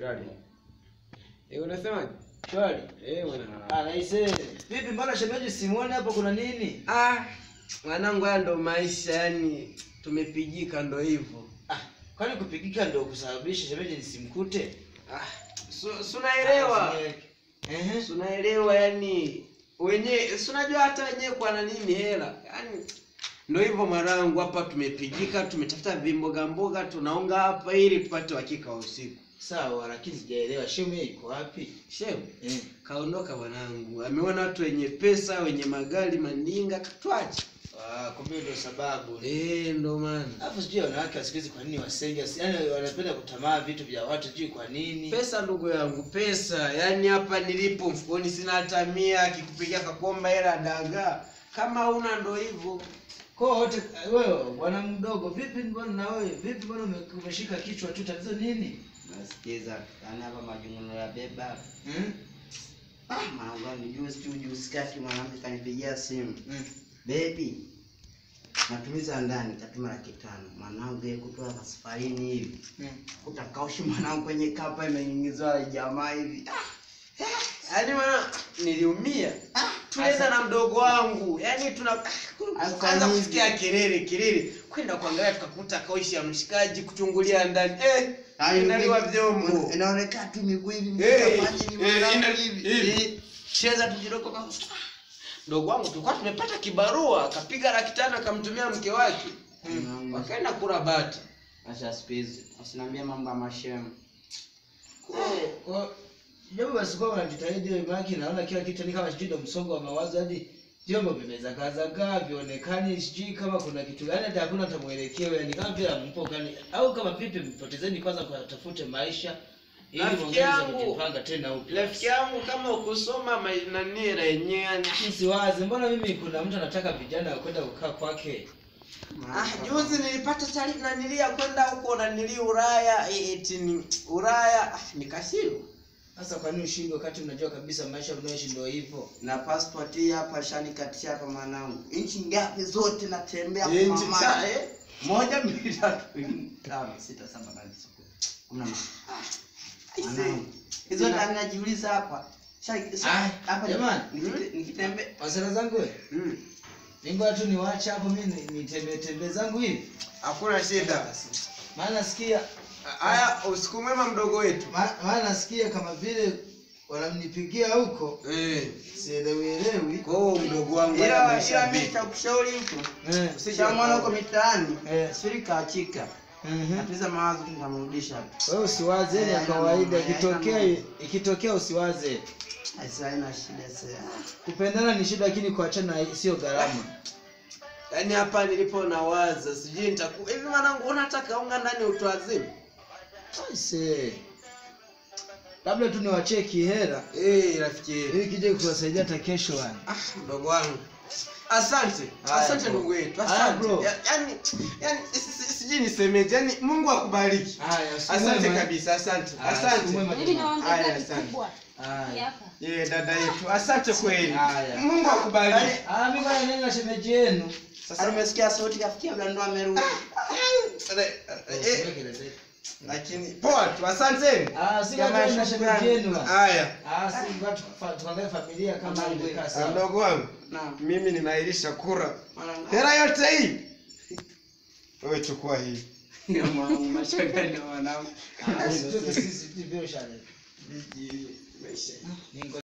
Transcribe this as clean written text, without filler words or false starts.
Shwari. Unasemaje? Shwari. Bwana. Naise. Vipi mbona shemeji simuone hapo kuna nini? Mwanangu haya ndo maisha, yani tumepigika ndo hivyo. Kwani kupigika ndo kusababisha shemeji nisimkute? Unaelewa? Unaelewa yani wenyewe, unajua hata wenyewe kwa nini hela. Yani ndio hivyo mwanangu, hapa tumepigika, tumetafuta vimboga mboga tunaonga hapa ili tupate uhakika wa usiku. Sawa, lakini sijaelewa shemu yuko wapi? Shemu? Kaondoka mwanangu. Ameona watu wenye pesa, wenye magari, mandinga katwacha. Kumbe ndio sababu. Ndio maana. Alafu sijui wanawake wa siku hizi kwa nini wasenge? Yaani wanapenda kutamaa vitu vya watu, sijui kwa nini. Pesa ndugu yangu, pesa. Yaani hapa nilipo mfukoni sina hata 100, akikupigia kakomba hela daga. Kama una ndo hivyo. Kwa wote wewe bwana mdogo, vipi mbona na wewe? Vipi mbona umeshika kichwa tu, tatizo nini? Nasikiza ana hapa majunguno ya beba. Mwanangu juzi kati mwanamke kanipigia simu. Baby, matumiza ndani katuma 500. Mwanangu yeye kutoa safarini hivi. Utakaushi mwanangu kwenye kapa imeingizwa na jamaa hivi. Yaani maana niliumia. Tunaenda na mdogo wangu. Yaani tunaanza kusikia kelele. Kwenda kuangalia tukakuta kaushi ya mshikaji kuchungulia ndani. Inaliwa vyombo. Inaonekana tu miguu hivi maji ni mwanangu hivi. Cheza tujiroko kama ndogo wangu tulikuwa tumepata kibarua, akapiga 500 akamtumia mke wake. Wakaenda kula bata. Acha space. Usiniambie mambo ya mashemu. Jambo basi kwa unajitahidi wewe maki, naona kila kitu ni kama sijui msongo wa mawazo, hadi vyombo vimezakazagaa vionekani, sijui kama kuna kitu gani, hata hakuna tamuelekeo, yani kama vile mpo gani au kama vipi, mpotezeni kwanza kwa tafute maisha ili muongeze kujipanga tena upya. Rafiki yangu kama ukusoma nira yenyewe siwaze, mbona mimi kuna mtu anataka vijana kwenda kukaa kwake. Juzi nilipata taarifa na nilia kwenda huko na nilia Ulaya, ni Ulaya, nikashindwa. Sasa kwa nini ushindwe wakati unajua kabisa maisha unayoishi ndio hivyo? Na passport hii hapa shani katisha hapa mwanangu. Inchi ngapi zote natembea kwa mama. 1 2 3 4 5 6 7 8 9 10. Hizo ndani najiuliza hapa. Hapa jamani, nikitembea wasana zangu wewe. Ningo tu niwaache hapo mimi nitembee zangu hivi. Hakuna shida. Maana nasikia haya usiku mwema mdogo wetu. Maana nasikia kama vile wanamnipigia huko. Sielewi. Kwa hiyo mdogo wangu ila mimi nitakushauri huko. Usishamwana huko mitaani. Siri kaachika. Atiza mawazo tunamrudisha hapo. Wewe usiwaze, ni kawaida, ikitokea usiwaze. Haina shida sasa. Kupendana ni shida, lakini kuachana sio gharama. Yaani hapa nilipo nawaza sijui hivi mwanangu unataka unga ndani utoazimu. Labda tu niwacheki hela. Rafiki. Ili kije kuwasaidia hata kesho yani. Mdogo wangu. Asante ndugu wetu. Asante. Yaani sijui nisemeje. Yaani Mungu akubariki. Asante kabisa. Asante. Dada yetu. Asante kweli. Mungu akubariki. Mimi bwana nenda shemeji yenu. Sasa nimesikia sauti kafikia ndo amerudi. Lakini poa tu, asanteni. Si kama shemeji yenu. Haya. Si watu tuangalie familia kama imekaa sawa. Mdogo wangu. Mimi ninailisha kura. Hela yote hii. Wewe chukua hii. Ndio mwanangu mashakani mwanangu. Sisi ndio shale. Maisha.